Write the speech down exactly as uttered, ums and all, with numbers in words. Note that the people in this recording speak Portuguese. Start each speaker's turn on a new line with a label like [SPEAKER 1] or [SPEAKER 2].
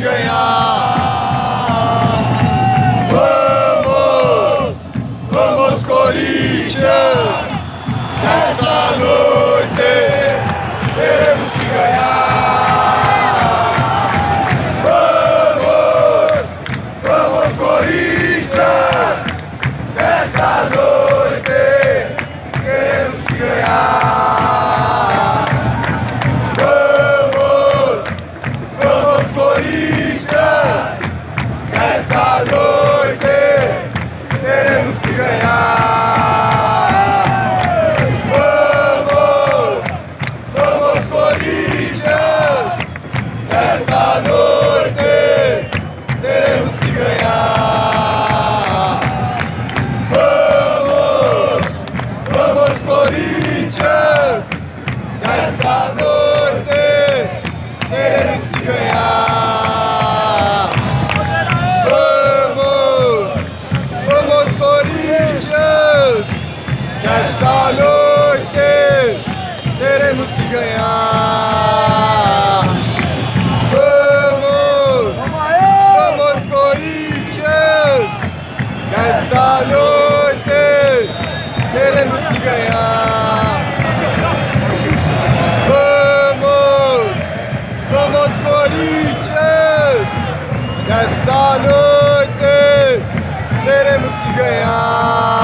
[SPEAKER 1] ganhar. Vamos, vamos Corinthians, nessa noite teremos que ganhar. Vamos, vamos Corinthians, nessa noite teremos que ganhar. Vamos, vamos Corinthians, nessa noite teremos que ganhar. Vamos, vamos Corinthians, nessa noite teremos que ganhar. Vamos, vamos Corinthians, nessa noite teremos que ganhar. Vamos, vamos Corinthians, nessa noite teremos que ganhar. Vamos, vamos Corinthians, nessa noite teremos que ganhar. Vamos, vamos Corinthians, nessa noite teremos que ganhar.